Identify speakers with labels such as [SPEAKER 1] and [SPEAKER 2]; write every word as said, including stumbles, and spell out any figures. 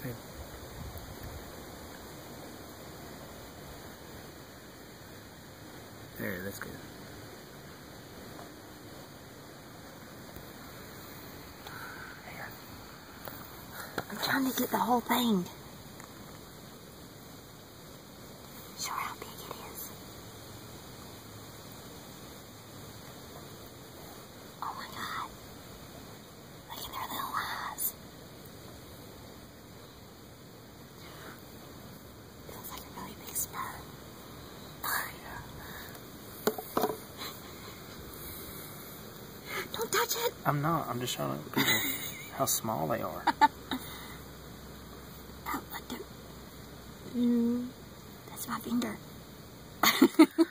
[SPEAKER 1] Here. There, that's good. Here.
[SPEAKER 2] I'm trying to get the whole thing. Show her how big it is. Oh my God. Look at their little eyes. It looks like a really big sperm. Don't touch it.
[SPEAKER 1] I'm not. I'm just showing people how small they are.
[SPEAKER 2] Oh, look, mm, that's my finger.